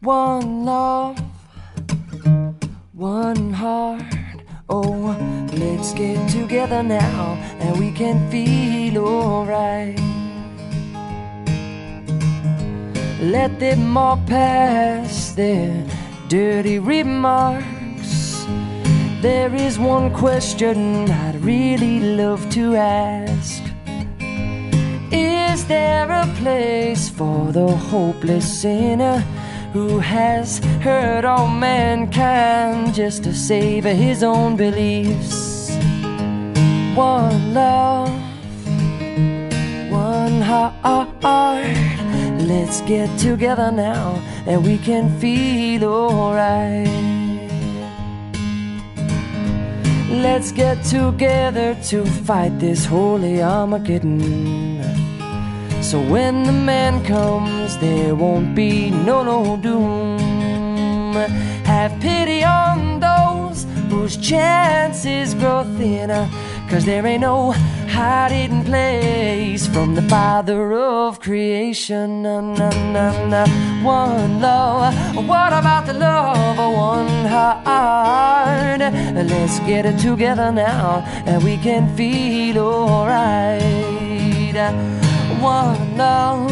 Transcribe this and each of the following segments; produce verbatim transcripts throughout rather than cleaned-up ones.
One love, one heart. Oh, let's get together now and we can feel alright. Let them all pass their dirty remarks. There is one question I'd really love to ask. Is there a place for the hopeless sinner who has hurt all mankind just to save his own beliefs? One love, one heart. Let's get together now and we can feel alright. Let's get together to fight this holy Armageddon. So when the man comes, there won't be no, no doom. Have pity on those whose chances grow thinner, 'cause there ain't no hiding place from the Father of creation. Na, na, na, na. One love, what about the love of one heart? Let's get it together now and we can feel alright. One love.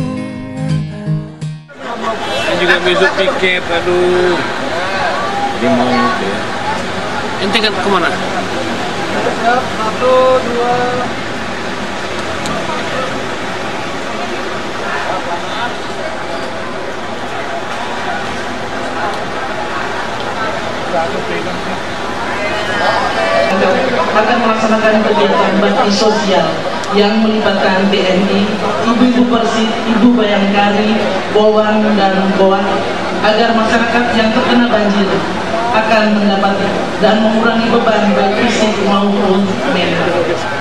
Dan juga besok piket, aduh. Jadi mau ya. Ente kan kemana? Satu, dua. Akan melaksanakan kegiatan bakti sosial yang melibatkan T N I, ibu-ibu Persib, ibu Bayangkari, Bowang dan Bowang, agar masyarakat yang terkena banjir akan mendapat dan mengurangi beban baik fisik maupun mental.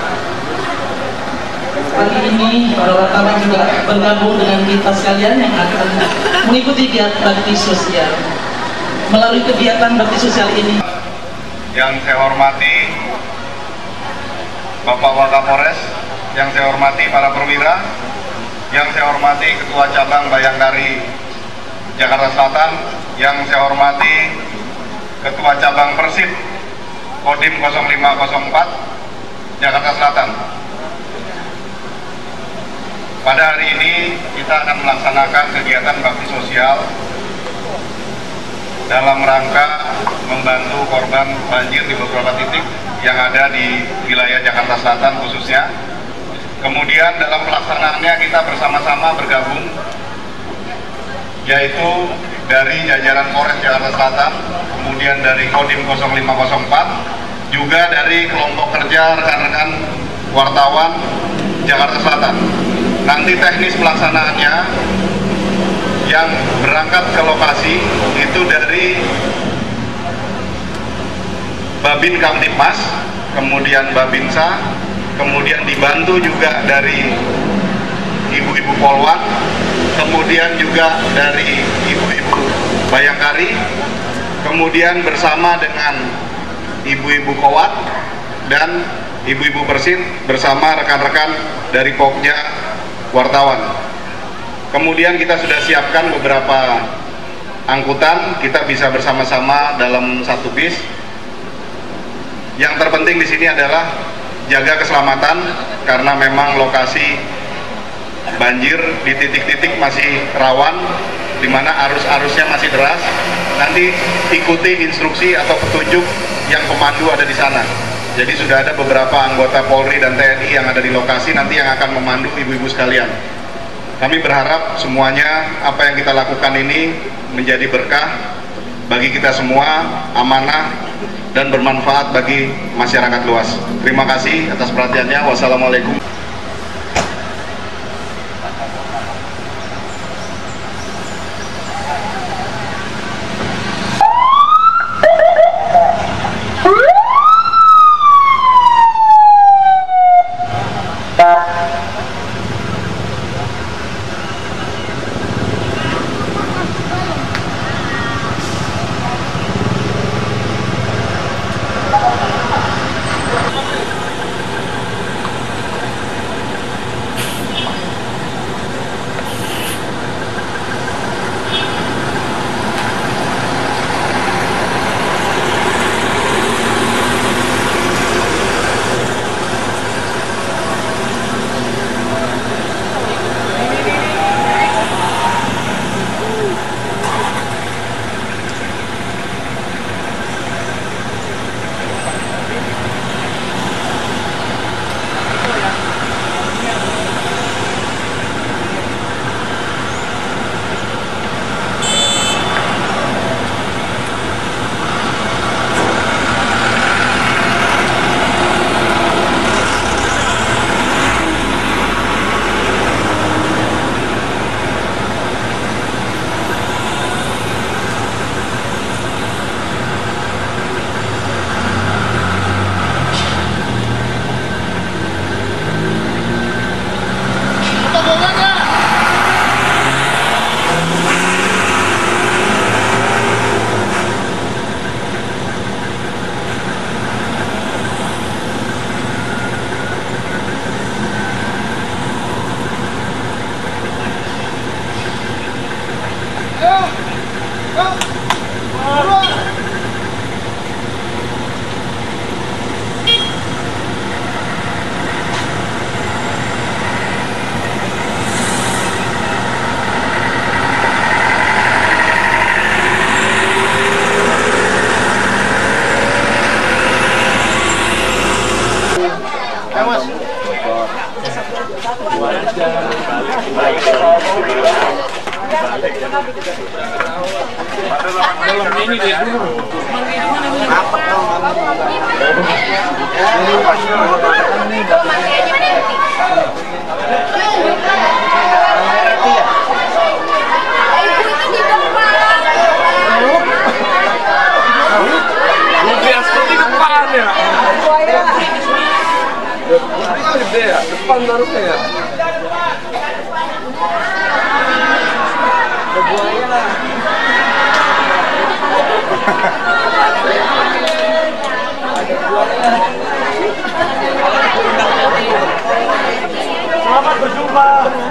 Pagi ini para wartawan juga bergabung dengan kita sekalian yang akan mengikuti kegiatan bakti sosial. Melalui kegiatan bakti sosial ini, yang saya hormati Bapak Wakapolres, yang saya hormati para perwira, yang saya hormati Ketua Cabang Bayangkari Jakarta Selatan, yang saya hormati Ketua Cabang Persib Kodim nol lima nol empat Jakarta Selatan. Pada hari ini kita akan melaksanakan kegiatan bakti sosial dalam rangka membantu korban banjir di beberapa titik yang ada di wilayah Jakarta Selatan khususnya. Kemudian dalam pelaksanaannya kita bersama-sama bergabung, yaitu dari jajaran Polres Jakarta Selatan, kemudian dari Kodim nol lima nol empat, juga dari kelompok kerja rekan-rekan wartawan Jakarta Selatan. Nanti teknis pelaksanaannya yang berangkat ke lokasi itu dari Babin Kamtipmas, kemudian Babinsa, kemudian dibantu juga dari ibu-ibu Polwan, kemudian juga dari ibu-ibu Bayangkari, kemudian bersama dengan ibu-ibu Kowat dan ibu-ibu Persib bersama rekan-rekan dari Pokja wartawan. Kemudian kita sudah siapkan beberapa angkutan, kita bisa bersama-sama dalam satu bis. Yang terpenting di sini adalah jaga keselamatan, karena memang lokasi banjir di titik-titik masih rawan, di mana arus-arusnya masih deras. Nanti ikuti instruksi atau petunjuk yang pemandu ada di sana. Jadi sudah ada beberapa anggota Polri dan T N I yang ada di lokasi nanti yang akan memandu ibu-ibu sekalian. Kami berharap semuanya apa yang kita lakukan ini menjadi berkah bagi kita semua, amanah, dan bermanfaat bagi masyarakat luas. Terima kasih atas perhatiannya. Wassalamualaikum. Dalam ini dia dulu. Apa dong? Depan baru kayak Buaya lah. Selamat berjumpa.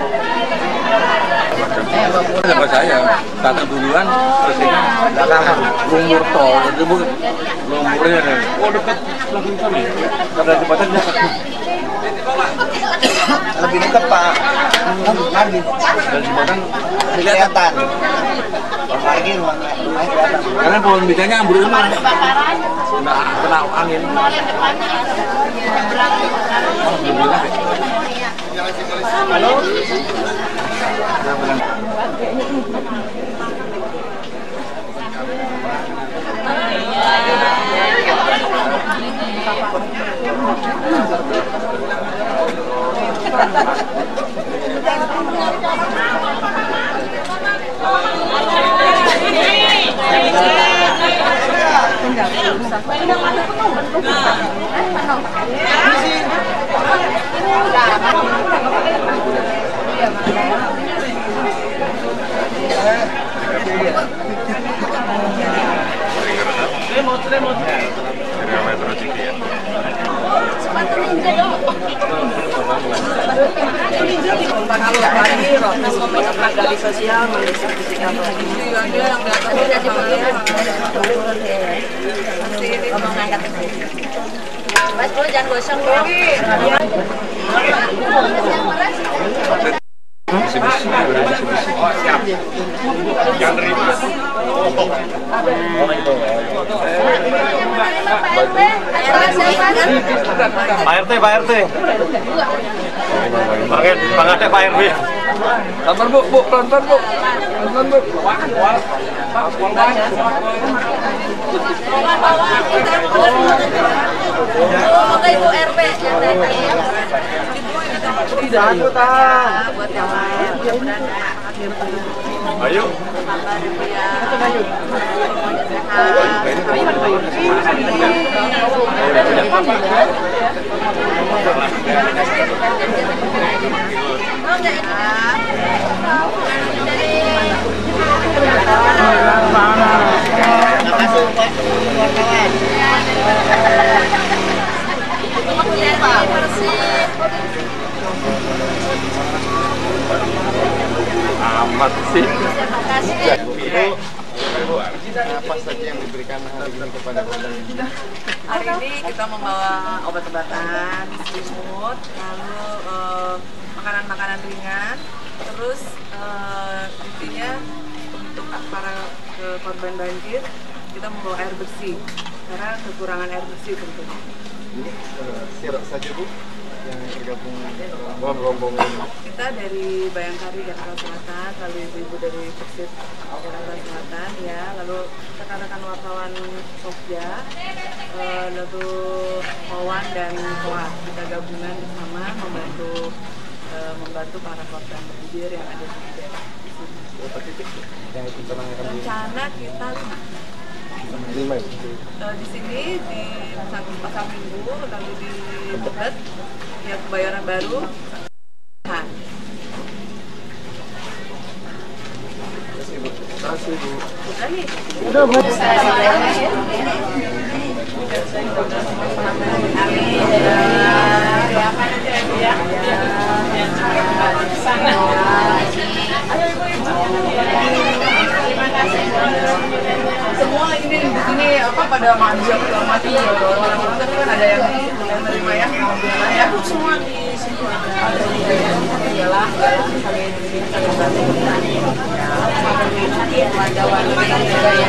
Sama saya, kata duluan, terus ini belakangan lumpur tol, lumpur lumpurnya nih. oh dekat belakang sana ya? Karena jembatan dekat. Lebih dekat Pak. Lagi. Dan jembatan Kelihatan. Lagi rumahnya rumahnya kelihatan. karena pohon bidangnya ambruk semua. Kena kena angin. Oh, belum bilang deh. Halo. Saya bilang, Remote, remote. Dari sosial mendistribusikan Mas bro, jangan gosong bro. bersih-bersih, bersih-bersih. Oh siap. Jangan terima. Pak R T, Pak R T. Pakai pangate Pak R T. Sabar bu, bu, pelan-pelan bu, pelan-pelan bu. Semoga Ibu R P yang datang. Satu tang. Buat yang lain. Ayo. Amat sih. Apa saja yang diberikan hari ini kepada korban? Hari ini kita membawa obat-obatan, selimut, lalu eh, makanan-makanan ringan, terus eh, intinya untuk para eh, korban banjir kita membawa air bersih karena kekurangan air bersih tentunya. Ini uh, siapa saja Bu yang tergabung dalam rombongan ini? Kita dari Bayangkari Jakarta Selatan, lalu ibu-ibu dari Persib Jakarta Selatan, ya, lalu rekan-rekan wartawan Sofia, eh, lalu Wawan dan Koat, kita gabungan bersama membantu eh, membantu para korban banjir yang ada di sini. Berapa titik yang itu penanganan di Rencana kita lima. lima ya? Eh, di sini di Pasar Minggu, lalu di Tebet, ya Kebayoran Baru. Nah, Terima kasih Bu. udah nih. Udah, Bu. Semua ini di sini apa pada manja segala macam ya, orang-orang tapi kan ada yang yang terima ya, alhamdulillah ya. Semua di sini ada iyalah saling ini saling bantu. Ada warga yang juga yang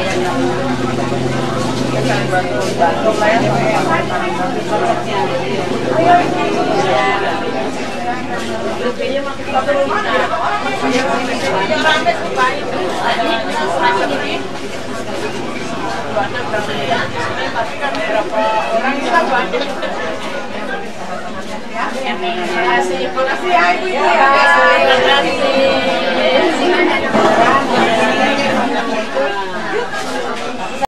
saling bantu bantu lah ya. Terima kasih ya Ibu ya.